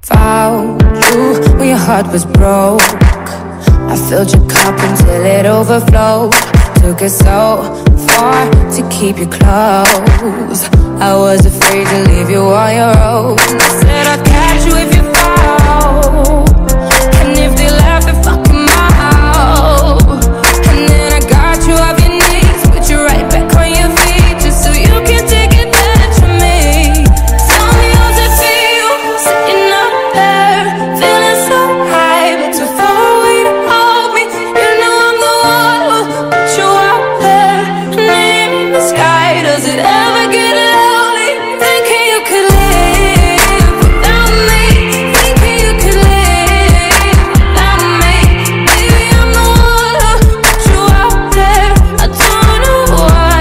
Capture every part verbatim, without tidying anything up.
Found you when your heart was broke. I filled your cup until it overflowed. Took it so far to keep you close. I was afraid to leave you on your own. I said I'd catch you if you fall, and if they laugh and fuck them out. And then I got you off your knees, put you right back on your feet, just so you can take advantage of me. Tell me how's it feel, sitting up there, feeling so high, but too far away to hold me. You know I'm the one who put you out there, name in the sky. Does it ever get lonely, thinking you could live without me, thinking you could live without me? Baby, I'm the one who put you out there. I don't know why.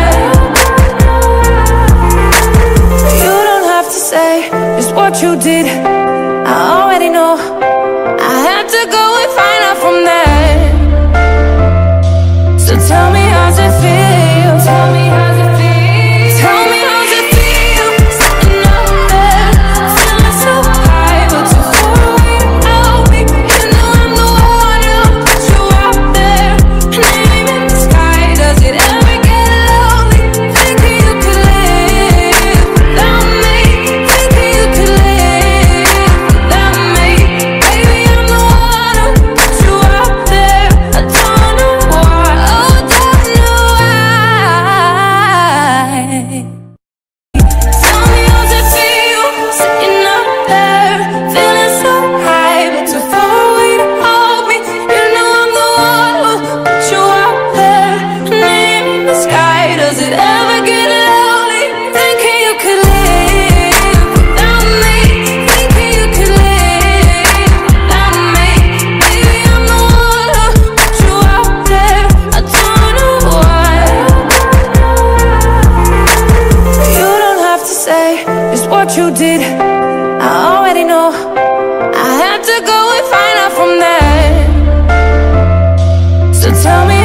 You don't have to say just what you did, I already know. I had to go and find out from there. So tell me how's it feel, tell me how's it feel, tell me how's it feel, sitting up there, feeling so high, but too far away to hold me. You know I'm the one who put you out there, name in the sky. Does it ever get lonely, thinking you could live without me, thinking you could live without me? Baby, I'm the one who put you out there. I don't know why, oh, don't know why. Tell me how's it feel, sitting up there, feeling so high, but too far away to hold me. You know I'm the one who put you out there, name in the sky. Does it ever get lonely, thinking you could live without me, thinking you could live without me? Baby, I'm the one who put you out there. I don't know why. You don't have to say just what you did, I already know. I had to go and find out from there. So tell me